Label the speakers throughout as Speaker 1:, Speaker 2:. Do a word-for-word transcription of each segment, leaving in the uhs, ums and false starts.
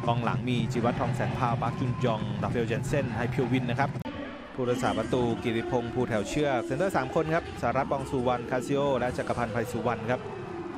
Speaker 1: กองหลังมีจิวัฒน์ทองแสงพาวปาร์คจุนจองราฟาเอลเจนเซ่นไฮพิววินนะครับผู้รักษาประตูกิติพงษ์ภูแถวเชือกเซนเตอร์สามคนครับสารัตน์บองสุวรรณคาซิโอและจักรพันธ์ไพสุวรรณครับ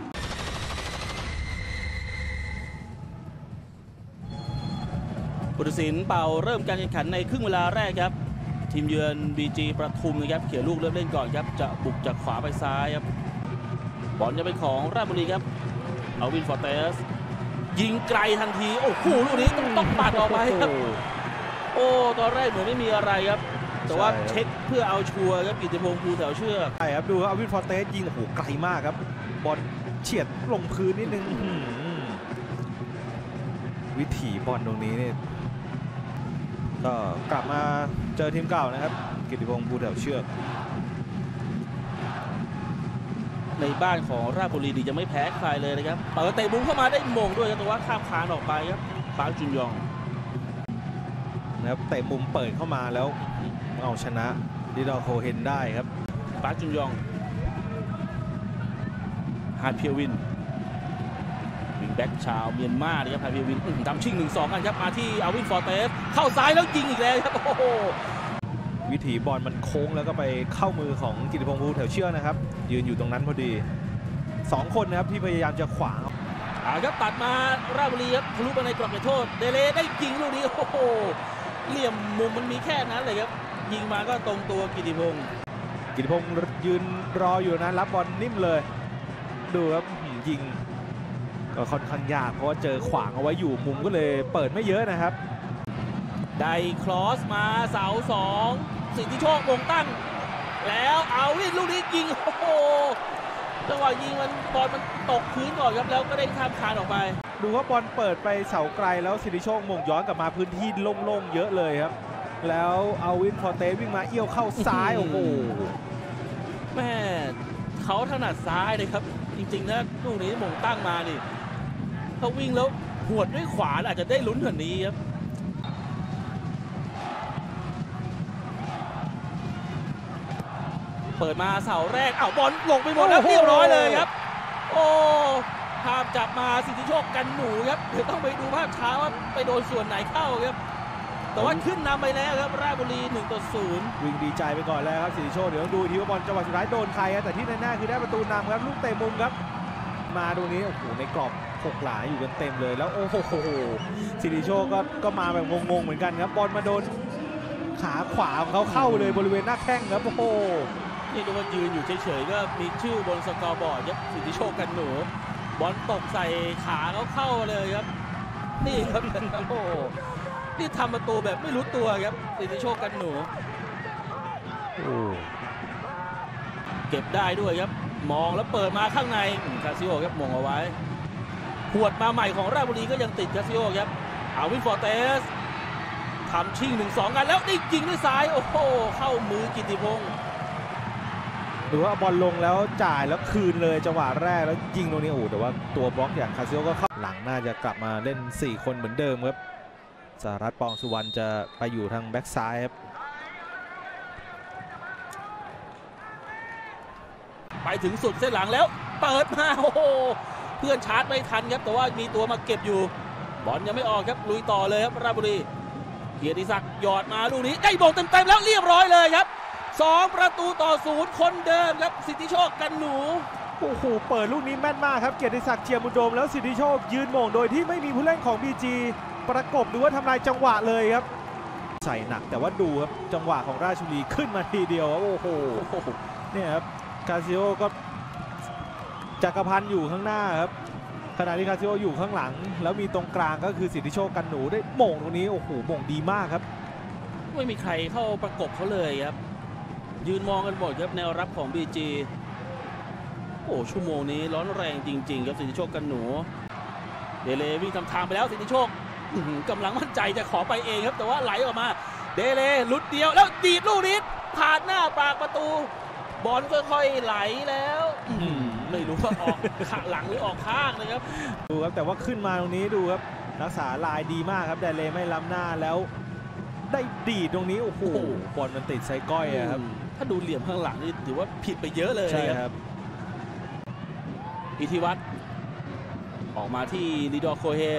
Speaker 2: ผู้ตัดสินเป่าเริ่มการแข่งขันในครึ่งเวลาแรกครับทีมเยือน บี จี ปทุมนะครับเขี่ยลูกเริ่มเล่นก่อนครับจะบุกจากขวาไปซ้ายครับบอลจะเป็นของราชบุรีครับเอาวินฟอร์เตสยิงไกลทันทีโอ้โหลูกนี้ต้องต้องปัดออกไปครับโอ้ตอนแรกเหมือนไม่มีอะไรครับแต่ว่าเช็คเพื่อเอาชัวร์ครับกิติพงษ์ภูแถวเชือก
Speaker 1: ใช่ครับดูเอาวินฟอร์เตสยิงโอ้โหไกลมากครับบอลเฉียดลงพื้นนิดนึงวิถีบอลตรงนี้เนี่ยก็กลับมาเจอทีมเก่านะครับกิติพงษ์ภูแถวเชือก
Speaker 2: ในบ้านของราชบุรีดีจะไม่แพ้ใครเลยนะครับเปิดเตะมุมเข้ามาได้มงด้วยแต่ว่าข้ามคานออกไปครับปาร์คจุนยอง
Speaker 1: นะครับเตะมุมเปิดเข้ามาแล้วเอาชนะดิดอโคเฮนได้ครับ
Speaker 2: ปาร์คจุนยองฮาร์ดเพียวินวิงแบ็กชาวเมียนมาเลยครับฮาร์ดเพียวินดำชิงหนึ่งสองกันครับมาที่อาวินฟอร์เตสเข้าซ้ายแล้วยิงอีกแล้วครับโอ้โห
Speaker 1: วิถีบอลมันโค้งแล้วก็ไปเข้ามือของกิติพงษ์ภูแถวเชือกนะครับยืนอยู่ตรงนั้นพอดีสองคนนะครับที่พยายามจะขวาง
Speaker 2: อ่าครับตัดมาราชบุรีครับทะลุไปในกรอบเขตโทษเดเลได้ยิงลูกนี้โอ้โหเหลี่ยมมุมมันมีแค่นั้นเลยครับยิงมาก็ตรงตัวกิติพงษ์
Speaker 1: กิติพงษ์ยืนรออยู่นะรับบอลนิ่มเลยดูครับยิงก็ค่อนข้างยากเพราะว่าเจอขวางเอาไว้อยู่มุมก็เลยเปิดไม่เยอะนะครับ
Speaker 2: ได้ครอสมาเสาสองสิทธิโชคมงตั้งแล้วเอาวิ่งลูกนี้ยิงโอ้โหจังหวะยิงมันบอลมันตกพื้นก่อนครับแล้วก็ได้ข้ามคานออกไป
Speaker 1: ดูว่าบอลเปิดไปเสาไกลแล้วสิทธิโชคมงย้อนกลับมาพื้นที่โล่งๆเยอะเลยครับแล้วเอาวินฟอร์เตสวิ่งมาเอี้ยวเข้าซ้ายโอ้โห
Speaker 2: แม่เขาถนัดซ้ายเลยครับจริงๆนะลูกนี้มงตั้งมานี่เขาวิ่งแล้วหวดด้วยขวาอาจจะได้ลุ้นกว่านี้ครับเปิดมาเสาแรกอ้าวบอลลงไปหมดแล้วเรียบร้อยเลยครับโอ้ภาพจับมาสิทธิโชคกันหนูครับเดี๋ยวต้องไปดูภาพช้าว่าไปโดนส่วนไหนเข้าครับแต่ว่าขึ้นนำไปแล้วครับราชบุรีหนึ่งต่อศูนย์
Speaker 1: วิ่งดีใจไปก่อนแล้วครับสิทธิโชคเดี๋ยวต้องดูทีว่าบอลจังหวะสุดท้ายโดนใครครับแต่ที่แน่ๆคือได้ประตูนำครับลูกเตะมุมครับมาตรงนี้โอ้โหในกรอบหกหลาอยู่กันเต็มเลยแล้วโอ้โหสิทธิโชคก็ก็มาแบบงงๆเหมือนกันครับบอลมาโดนขาขวาของเขาเข้าเลยบริเวณหน้าแข้งครับโอ้โห
Speaker 2: นี่ดูว่ายืนอยู่เฉยๆก็มีชื่อบนสกอร์บอร์ดครับสิทธิโชคกันหนูบอลตกใส่ขาเขาเข้าเลยครับนี่ครับโอ้นี่ทำประตูแบบไม่รู้ตัวครับสิทธิโชคกันหนูเก็บได้ด้วยครับมองแล้วเปิดมาข้างในคาซิโอครับมงเอาไว้หวดมาใหม่ของราชบุรีก็ยังติดคาซิโอครับอาวินฟอร์เตสทำชิงหนึ่งสองกันแล้วได้ยิงด้วยซ้ายโอ้โหเข้ามือกิติพงษ์
Speaker 1: หรือว่าบอลลงแล้วจ่ายแล้วคืนเลยจังหวะแรกแล้วยิงตรงนี้โอ้แต่ว่าตัวบล็อกอย่างคาซิโอก็เข้าหลังน่าจะกลับมาเล่นสี่คนเหมือนเดิมครับสารัตน์ ปองสุวรรณจะไปอยู่ทางแบ็กซ้ายครับ
Speaker 2: ไปถึงสุดเส้นหลังแล้วเปิดมาโอ้โหเพื่อนชาร์จไม่ทันครับแต่ว่ามีตัวมาเก็บอยู่บอลยังไม่ออกครับลุยต่อเลยครับราชบุรีเกียรติศักดิ์หยอดมาลูกนี้ได้บอลเต็มๆแล้วเรียบร้อยเลยครับสองประตูต่อศูนย์คนเดิมครับสิทธิโชคกันหนู
Speaker 1: โอ้โหเปิดลูกนี้แม่นมากครับเกียรติศักดิ์เจียมบุญโดมแล้วสิทธิโชคยืนมงโดยที่ไม่มีผู้เล่นของ บี จี ประกบดูว่าทำลายจังหวะเลยครับใส่หนักแต่ว่าดูครับจังหวะของราชบุรีขึ้นมาทีเดียวโอ้โหเนี่ยครับคาซิโอก็จักรพันธ์อยู่ข้างหน้าครับขณะที่คาซิโออยู่ข้างหลังแล้วมีตรงกลางก็คือสิทธิโชคกันหนูได้มงตรงนี้โอ้โหมงดีมากครับ
Speaker 2: ไม่มีใครเข้าประกบเขาเลยครับยืนมองกันหมดครับแนวรับของ บี จี โอ้ชั่วโมงนี้ร้อนแรงจริงๆครับสิทธิโชคกันหนูเดเลวิ่งทำทางไปแล้วสิทธิโชคกำลังมั่นใจจะขอไปเองครับแต่ว่าไหลออกมาเดเลหลุดเดียวแล้วดีดลูกนี้ผ่านหน้าปากประตูบอลค่อยๆไหลแล้วไม่รู้ว่าออกข้างหลังหรือออกข้างนะครับ
Speaker 1: ดูครับแต่ว่าขึ้นมาตรงนี้ดูครับรักษาลายดีมากครับเดเลไม่ล้ำหน้าแล้วได้ดีดตรงนี้โอ้โหบอลมันติดไซก้อยครับ
Speaker 2: ถ้าดูเหลี่ยมข้างหลังนี่ถือว่าผิดไปเยอะเลย
Speaker 1: ใช่ครับ
Speaker 2: อิทธิวัฒน์ออกมาที่ลีดอร์โคเฮน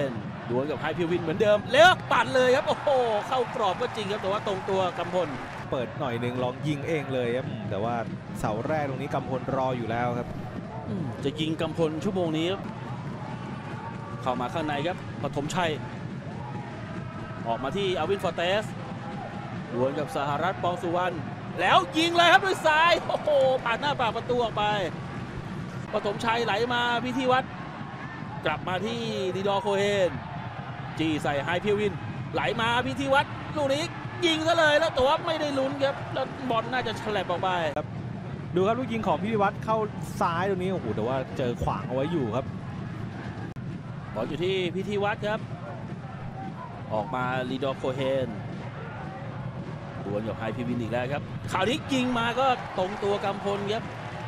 Speaker 2: ดวลกับไฮพิวินเหมือนเดิมแล้วปั่นเลยครับโอ้โหเข้ากรอบก็จริงครับแต่ว่าตรงตัวกำพล
Speaker 1: เปิดหน่อยหนึ่งลองยิงเองเลยครับแต่ว่าเสาแรกตรงนี้กำพลรออยู่แล้วครับ
Speaker 2: จะยิงกำพลชั่วโมงนี้เข้ามาข้างในครับปฐมชัยออกมาที่อาวินฟอร์เตสดวลกับสหรัฐปองสุวรรณแล้วยิงเลยครับด้วยซ้ายโอ้โหผ่านหน้าปากประตูออกไปปฐมชัยไหลมาพิธีวัฒน์กลับมาที่ดีดอร์โคเฮนจีใส่ไฮพิวินไหลมาพิธีวัฒน์ลูกนี้ยิงซะเลยแล้วแต่ว่าไม่ได้ลุ้นครับแล้วบอลน่าจะฉลับออกไป
Speaker 1: ดูครับลูกยิงของพิธีวัฒน์เข้าซ้ายตรงนี้โอ้โหแต่ว่าเจอขวางเอาไว้อยู่ครับ
Speaker 2: บอลอยู่ที่พิธีวัฒน์ครับออกมาลีดอร์โคเฮนดวลกับไฮพิวินอีกแล้วครับข่าวนี้ยิงมาก็ตรงตัวกำพลครับ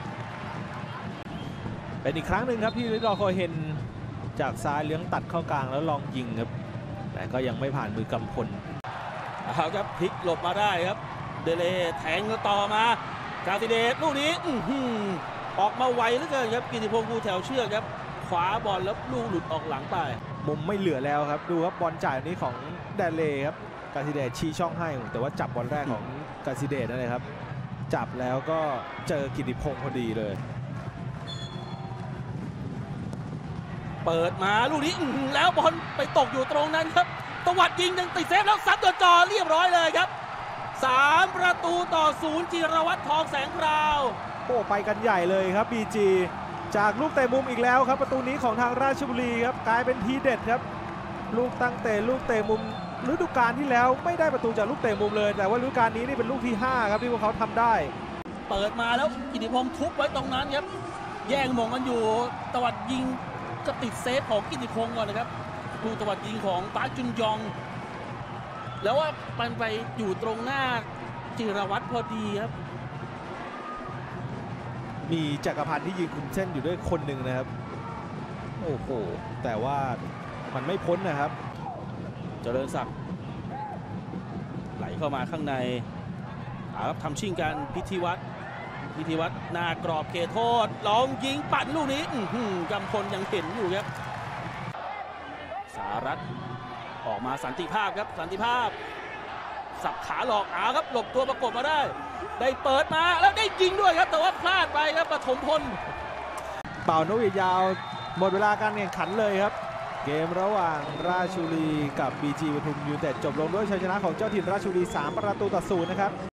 Speaker 1: เป็นอีกครั้งหนึ่งครับที่ลีดอร์โคเฮนจากซ้ายเลี้ยงตัดเข้ากลางแล้วลองยิงครับแต่ก็ยังไม่ผ่านมือกำพล
Speaker 2: เอาครับพลิกหลบมาได้ครับเดเลแทงต่อมากาซิเดสลูกนี้ออกมาไวเหลือเกินครับกิติพงศ์ภูแถวเชือกครับขวาบอลแล้วลูกหลุดออกหลังไป
Speaker 1: มุมไม่เหลือแล้วครับดูครับบอลจ่ายนี้ของเดเลครับกาซิเดสชี้ช่องให้แต่ว่าจับบอลแรกของกาซิเดสนั่นเลยครับจับแล้วก็เจอกิติพงศ์พอดีเลย
Speaker 2: เปิดมาลูกนี้แล้วบอลไปตกอยู่ตรงนั้นครับตวัดยิงยังติดเซฟแล้วซัดตัวจ่อเรียบร้อยเลยครับสามประตูต่อศูนย์จิรวัตรทองแสงพราว
Speaker 1: โอ้ไปกันใหญ่เลยครับ บี จี จากลูกเตะมุมอีกแล้วครับประตูนี้ของทางราชบุรีครับกลายเป็นทีเด็ดครับลูกตั้งเตะลูกเตะมุมฤดูกาลที่แล้วไม่ได้ประตูจากลูกเตะมุมเลยแต่ว่าฤดูกาลนี้นี่เป็นลูกที่ห้าครับที่พวกเขาทำได้
Speaker 2: เปิดมาแล้วกิติพงศ์ทุบไว้ตรงนั้นครับแย่งมงกันอยู่ตวัดยิงก็ติดเซฟของกิติพงศ์ก่อนนะครับดูตวัดยิงของปาร์คจุนยองแล้วว่ามันไปอยู่ตรงหน้าจิรวัตรพอดีครับ
Speaker 1: มีจักรพันธ์ที่ยืนคุมเส้นอยู่ด้วยคนหนึ่งนะครับโอ้โหแต่ว่ามันไม่พ้นนะครับ
Speaker 2: เจริญศักดิ์ไหลเข้ามาข้างในครับทำชิ่งกันพิธีวัฒน์พิธีวัฒน์หน้ากรอบเขตโทษลองยิงปั่นลูกนี้กำพลยังเห็นอยู่ครับสหรัฐออกมาสันติภาพครับสันติภาพสับขาหลอกอาครับหลบตัวประกบมาได้ได้เปิดมาแล้วได้ยิงด้วยครับแต่ว่าพลาดไปครับปฐมพล
Speaker 1: เป่านกหวีดยาวหมดเวลาการแข่งขันเลยครับเกมระหว่างราชบุรีกับ บี จี ปทุมยูไนเต็ดจบลงด้วยชัยชนะของเจ้าถิ่นราชบุรีสามประตูต่อศูนย์นะครับ